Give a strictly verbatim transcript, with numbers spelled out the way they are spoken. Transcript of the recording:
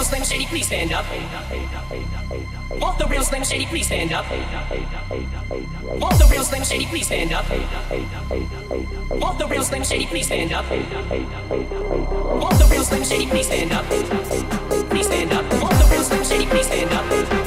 real Slim Shady, please stand up? Want the real Slim Shady, please stand up? Want the real Slim Shady, please stand up? Want the real Slim Shady, please stand up? Want the real Slim Shady, please stand up? Please stand up. Want the real Slim Shady, please stand up?